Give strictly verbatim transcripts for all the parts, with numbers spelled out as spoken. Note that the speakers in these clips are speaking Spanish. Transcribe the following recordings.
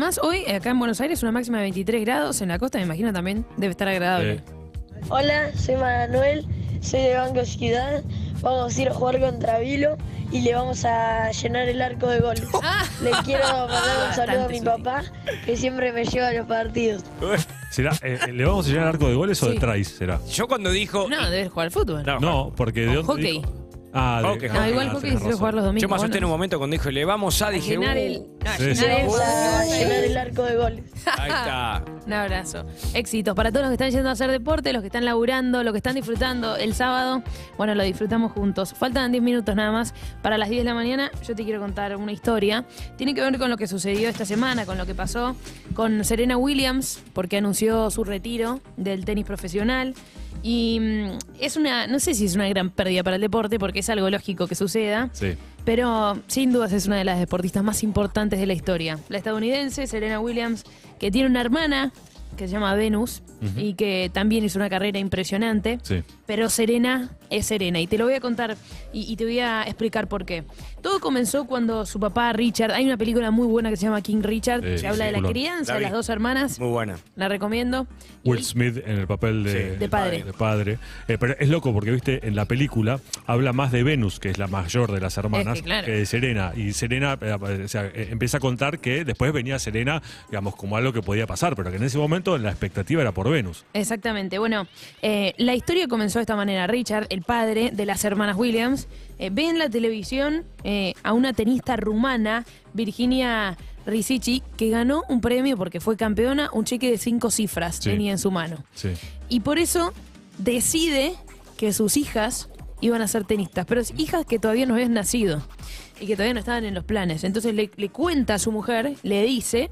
además hoy acá en Buenos Aires una máxima de veintitrés grados, en la costa me imagino también debe estar agradable. Eh. Hola, soy Manuel, soy de Banco Ciudad. Vamos a ir a jugar contra Vilo y le vamos a llenar el arco de goles. Ah. Le quiero mandar un saludo a mi papá, que siempre me lleva a los partidos. ¿Será, eh, ¿Le vamos a llenar arco de goles o Sí. de tries? ¿Será? Yo cuando dijo... No, debes jugar al fútbol. No, No, porque de dónde hockey. dijo- Ah, de, Hockey, No, hockey. igual ah, hockey tenés se suele razón. jugar los domingos. Yo me asusté en un bueno. momento cuando dijo, le vamos a, A dije, llenar uh, el... No, a Sí, llenar sí. el... Vamos a llenar el arco de goles. ahí está. Un abrazo. Éxitos para todos los que están yendo a hacer deporte, los que están laburando, los que están disfrutando el sábado. Bueno, lo disfrutamos juntos. Faltan diez minutos nada más para las diez de la mañana. Yo te quiero contar una historia. Tiene que ver con lo que sucedió esta semana, con lo que pasó con Serena Williams, porque anunció su retiro del tenis profesional. Y mm, es una, no sé si es una gran pérdida para el deporte, porque es algo lógico que suceda. Sí. Pero sin dudas es una de las deportistas más importantes de la historia. La estadounidense Serena Williams, que tiene una hermana que se llama Venus, uh-huh. y que también hizo una carrera impresionante. Sí. Pero Serena es Serena. Y te lo voy a contar y, y te voy a explicar por qué. Todo comenzó cuando su papá Richard, hay una película muy buena que se llama King Richard, Sí, que habla sí, de la culón. crianza La de vi. las dos hermanas. Muy buena. La recomiendo. Will Y- Smith en el papel de, Sí, de padre. de padre. Eh, pero es loco porque, viste, en la película habla más de Venus, que es la mayor de las hermanas, Es que, claro. que de Serena. Y Serena eh, o sea, eh, empieza a contar que después venía Serena, digamos, como algo que podía pasar, pero que en ese momento la expectativa era por Venus. Exactamente. Bueno, eh, la historia comenzó de esta manera. Richard, el padre de las hermanas Williams, eh, ve en la televisión eh, a una tenista rumana, Virginia Risici, que ganó un premio porque fue campeona, un cheque de cinco cifras Sí. tenía en su mano. Sí. Y por eso decide que sus hijas iban a ser tenistas, pero hijas que todavía no habían nacido y que todavía no estaban en los planes. Entonces le, le cuenta a su mujer, le dice,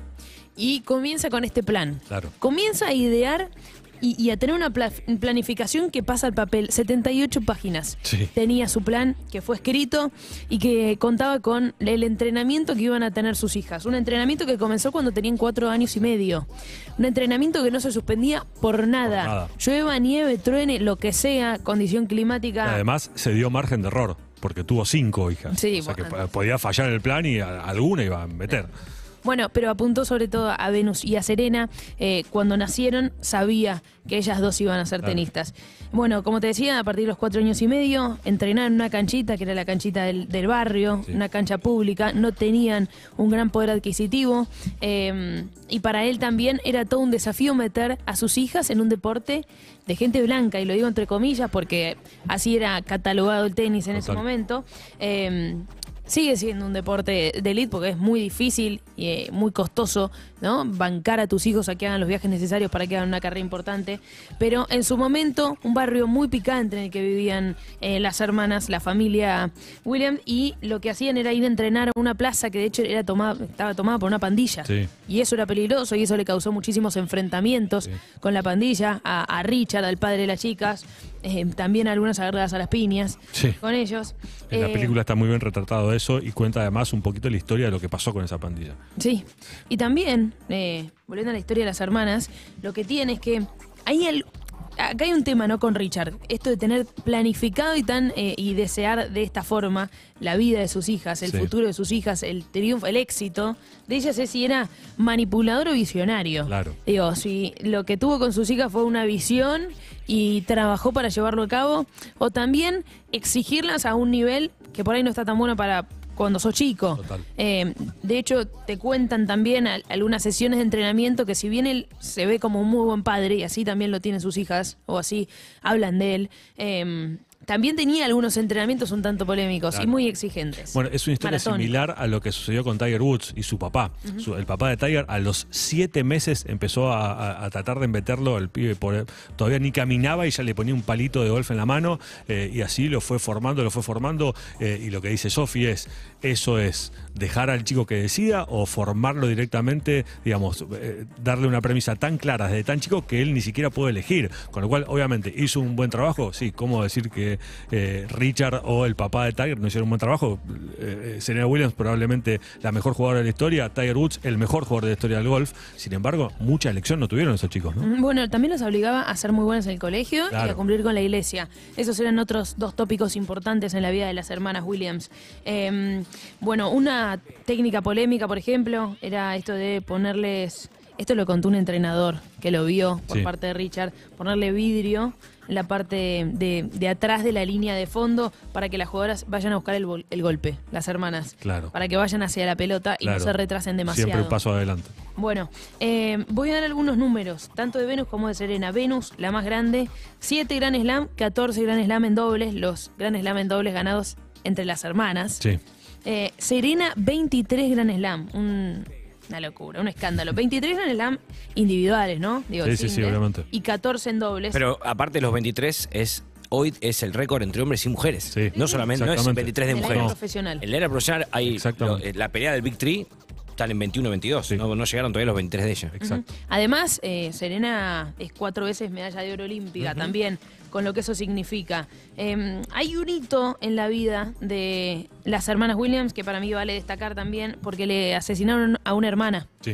y comienza con este plan. Claro. Comienza a idear y, y a tener una pla- planificación que pasa al papel. setenta y ocho páginas. Sí. Tenía su plan que fue escrito y que contaba con el entrenamiento que iban a tener sus hijas. Un entrenamiento que comenzó cuando tenían cuatro años y medio. Un entrenamiento que no se suspendía por nada. Por nada. Llueva, nieve, truene, lo que sea, condición Y climática. además se dio margen de error, porque tuvo cinco hijas. Sí, o sea que bueno. po- podía fallar el plan y a- alguna iba a meter. Bueno, pero apuntó sobre todo a Venus y a Serena. Eh, cuando nacieron sabía que ellas dos iban a ser Claro. tenistas. Bueno, como te decía, a partir de los cuatro años y medio, entrenaron en una canchita, que era la canchita del, del barrio, Sí. una cancha pública, no tenían un gran poder adquisitivo. eh, y para él también era todo un desafío meter a sus hijas en un deporte de gente blanca, y lo digo entre comillas porque así era catalogado el tenis en ese Total. momento. Eh, Sigue siendo un deporte de élite porque es muy difícil y eh, muy costoso, ¿no? Bancar a tus hijos a que hagan los viajes necesarios para que hagan una carrera importante. Pero en su momento, un barrio muy picante en el que vivían eh, las hermanas, la familia Williams, y lo que hacían era ir a entrenar a una plaza que de hecho era tomada, estaba tomada por una pandilla. Sí. Y eso era peligroso y eso le causó muchísimos enfrentamientos Sí. con la pandilla, a, a Richard, al padre de las chicas, eh, también algunas agarradas a las piñas Sí. con ellos. En la Eh, película está muy bien retratado eso y cuenta además un poquito la historia de lo que pasó con esa pandilla. Sí, y también, eh, volviendo a la historia de las hermanas, lo que tiene es que hay el, acá hay un tema, ¿no? Con Richard, esto de tener planificado y tan eh, y desear de esta forma la vida de sus hijas, el Sí. futuro de sus hijas, el triunfo, el éxito de ellas, es si era manipulador o visionario. Claro. Digo, si lo que tuvo con sus hijas fue una visión y trabajó para llevarlo a cabo, o también exigirlas a un nivel que por ahí no está tan bueno para cuando sos chico. Total. Eh, de hecho, te cuentan también al- algunas sesiones de entrenamiento que si bien él se ve como un muy buen padre, y así también lo tienen sus hijas, o así hablan de él, eh, también tenía algunos entrenamientos un tanto polémicos Claro. y muy exigentes. Bueno, es una historia Maratónicos. similar a lo que sucedió con Tiger Woods y su papá. Su- el papá de Tiger a los siete meses empezó a, a- a tratar de meterlo al pibe. Por, todavía ni caminaba y ya le ponía un palito de golf en la mano, eh, y así lo fue formando, lo fue formando. eh, y lo que dice Sofi es, eso es dejar al chico que decida o formarlo directamente, digamos, eh, darle una premisa tan clara desde tan chico que él ni siquiera puede elegir. Con lo cual, obviamente, hizo un buen trabajo. Sí, ¿cómo decir que que eh, Richard o el papá de Tiger no hicieron un buen trabajo. Eh, Serena Williams probablemente la mejor jugadora de la historia, Tiger Woods el mejor jugador de la historia del golf. Sin embargo, mucha elección no tuvieron esos chicos, ¿no? Bueno, también los obligaba a ser muy buenos en el colegio Claro. y a cumplir con la iglesia. Esos eran otros dos tópicos importantes en la vida de las hermanas Williams. Eh, bueno, una técnica polémica, por ejemplo, era esto de ponerles... Esto lo contó un entrenador que lo vio por Sí. parte de Richard, ponerle vidrio en la parte de, de atrás de la línea de fondo para que las jugadoras vayan a buscar el, vol- el golpe, las hermanas. Claro. Para que vayan hacia la pelota y Claro. no se retrasen demasiado. Siempre un paso adelante. Bueno, eh, voy a dar algunos números, tanto de Venus como de Serena. Venus, la más grande, siete Grand Slam, catorce Grand Slam en dobles, los Grand Slam en dobles ganados entre las hermanas. Sí. Eh, Serena, veintitrés Grand Slam, un, una locura, un escándalo. veintitrés Grand Slam individuales, ¿no? Digo, Sí, el sí, sí, single, obviamente. Y catorce en dobles. Pero aparte de los veintitrés, es hoy es el récord entre hombres y mujeres. Sí. No solamente, no es Exactamente. veintitrés de en la mujeres. era No. profesional. En la era profesional hay Exactamente. lo- eh, la pelea del Big Three, están en veintiuno veintidós. Sí. No, no llegaron todavía los veintitrés de ella. Exacto. Además, eh, Serena es cuatro veces medalla de oro olímpica también, con lo que eso significa. Eh, hay un hito en la vida de las hermanas Williams que para mí vale destacar también porque le asesinaron a una hermana. Sí.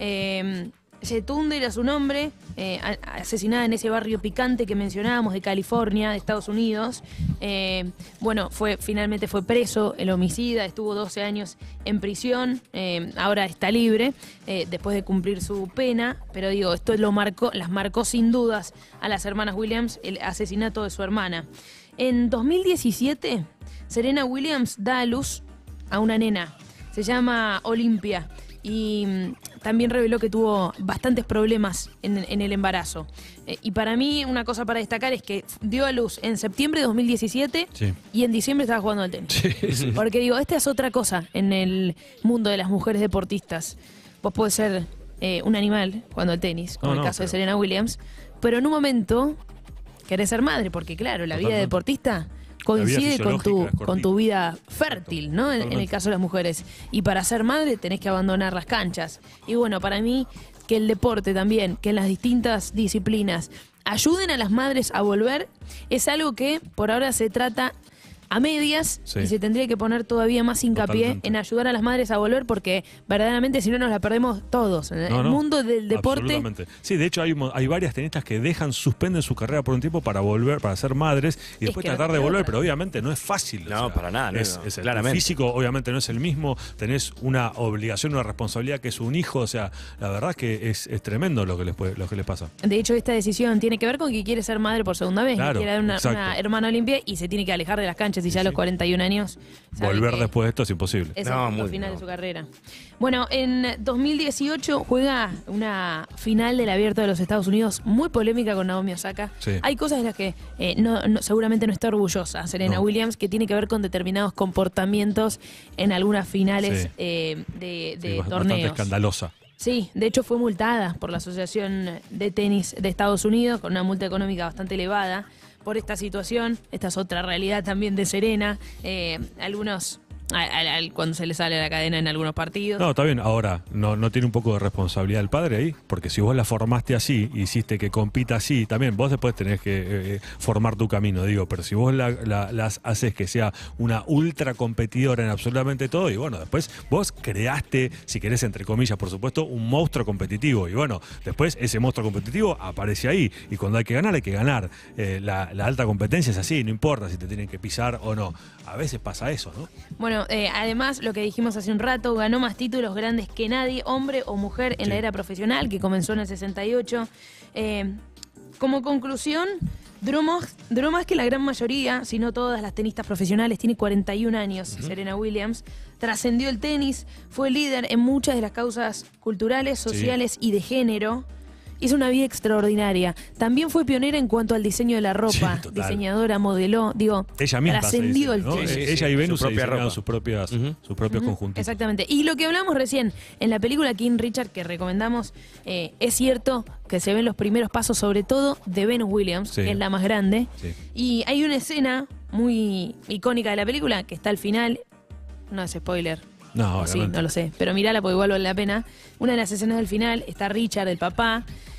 Eh, Yetunde era su nombre, eh, a- asesinada en ese barrio picante que mencionábamos de California, de Estados Unidos. Eh, bueno, fue finalmente fue preso el homicida, estuvo doce años en prisión, eh, ahora está libre eh, después de cumplir su pena, pero digo, esto lo marcó, las marcó sin dudas a las hermanas Williams el asesinato de su hermana. En dos mil diecisiete, Serena Williams da a luz a una nena, se llama Olimpia. Y mm, también reveló que tuvo bastantes problemas en, en el embarazo. Eh, y para mí, una cosa para destacar es que dio a luz en septiembre de dos mil diecisiete Sí. y en diciembre estaba jugando al tenis. Porque digo, esta es otra cosa en el mundo de las mujeres deportistas. Vos podés ser eh, un animal jugando al tenis, como No, el no, caso de pero- Serena Williams, pero en un momento querés ser madre, porque claro, la vida de Totalmente. deportista coincide con tu, fisiológica es con cortita. tu vida fértil, ¿no? En, en el Totalmente. caso de las mujeres. Y para ser madre tenés que abandonar las canchas. Y bueno, para mí, que el deporte también, que en las distintas disciplinas ayuden a las madres a volver, es algo que por ahora se trata a medias Sí. y se tendría que poner todavía más hincapié Totalmente. en ayudar a las madres a volver porque verdaderamente si no nos la perdemos todos. En No, el no. mundo del deporte. Absolutamente. Sí, de hecho hay, mo- hay varias tenistas que dejan, suspenden su carrera por un tiempo para volver, para ser madres y después que no tratar te de queda volver, otra. pero obviamente no es fácil. No, para nada, no, Es, no, es el claramente. físico obviamente no es el mismo, tenés una obligación, una responsabilidad que es un hijo, o sea, la verdad es que es, es tremendo lo que les puede- lo que les pasa. De hecho, esta decisión tiene que ver con que quiere ser madre por segunda vez. Claro, quiere dar una, exacto. una hermana Olimpia y se tiene que alejar de las canchas y ya a los sí. cuarenta y un años. sabe Volver que después de esto es imposible. Es No, el punto muy final no. de su carrera. Bueno, en dos mil dieciocho juega una final del Abierto de los Estados Unidos muy polémica con Naomi Osaka. Sí. Hay cosas de las que eh, no, no- seguramente no está orgullosa Serena No. Williams, que tiene que ver con determinados comportamientos en algunas finales Sí. eh, de, de Sí, bastante torneos. escandalosa. Sí, de hecho fue multada por la Asociación de Tenis de Estados Unidos con una multa económica bastante elevada por esta situación. Esta es otra realidad también de Serena. Eh, algunos, a- a- a- cuando se le sale la cadena en algunos partidos. No, está bien. Ahora, ¿no, ¿no tiene un poco de responsabilidad el padre ahí? Porque si vos la formaste así, hiciste que compita así, también vos después tenés que eh, formar tu camino, digo. Pero si vos la, la- las haces que sea una ultra competidora en absolutamente todo, y bueno, después vos creaste, si querés, entre comillas, por supuesto, un monstruo competitivo. Y bueno, después ese monstruo competitivo aparece ahí. Y cuando hay que ganar, hay que ganar. Eh, la, la alta competencia es así, no importa si te tienen que pisar o no. A veces pasa eso, ¿no? Bueno, eh, además, lo que dijimos hace un rato, ganó más títulos grandes que nadie, hombre o mujer, en Sí. la era profesional, que comenzó en el sesenta y ocho. Eh, como conclusión, duró más, duró más que la gran mayoría, si no todas las tenistas profesionales. Tiene cuarenta y un años, Serena Williams. Trascendió el tenis, fue líder en muchas de las causas culturales, sociales y de género. Hizo una vida extraordinaria. También fue pionera en cuanto al diseño de la ropa. Sí, total. Diseñadora, modeló, digo, Ella misma se trascendió el diseña, ¿no? tenis. Sí, sí, Ella sí, y su Venus se propia diseñaban ropa. sus propias, Ujú. sus propios conjuntos. Exactamente. Y lo que hablamos recién en la película King Richard, que recomendamos, eh, es cierto que se ven los primeros pasos, sobre todo de Venus Williams, Sí. que es la más grande. Sí. Y hay una escena muy icónica de la película que está al final. No es spoiler. No, O sí, obviamente. no lo sé. Pero mirala porque igual vale la pena. Una de las escenas del final está Richard, el papá,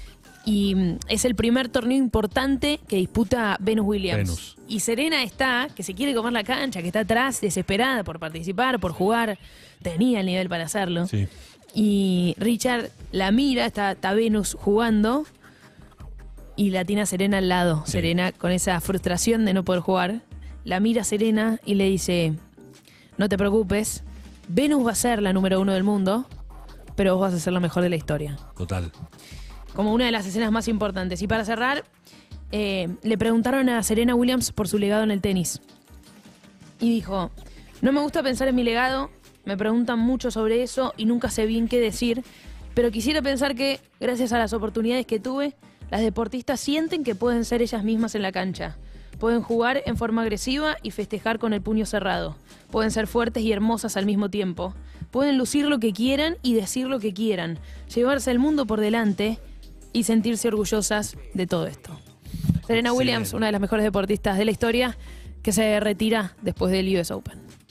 Y mm, es el primer torneo importante que disputa Venus Williams. Venus. Y Serena está, que se quiere comer la cancha, que está atrás, desesperada por participar, por jugar. Tenía el nivel para hacerlo. Sí. Y Richard la mira, está, está Venus jugando y la tiene a Serena al lado. Sí. Serena, con esa frustración de no poder jugar, la mira a Serena y le dice, no te preocupes, Venus va a ser la número uno del mundo, pero vos vas a ser la mejor de la historia. Total. Como una de las escenas más importantes. Y para cerrar, eh, le preguntaron a Serena Williams por su legado en el tenis. Y dijo, no me gusta pensar en mi legado, me preguntan mucho sobre eso y nunca sé bien qué decir, pero quisiera pensar que, gracias a las oportunidades que tuve, las deportistas sienten que pueden ser ellas mismas en la cancha. Pueden jugar en forma agresiva y festejar con el puño cerrado. Pueden ser fuertes y hermosas al mismo tiempo. Pueden lucir lo que quieran y decir lo que quieran. Llevarse el mundo por delante y sentirse orgullosas de todo esto. Serena Excelente. Williams, una de las mejores deportistas de la historia, que se retira después del U S Open.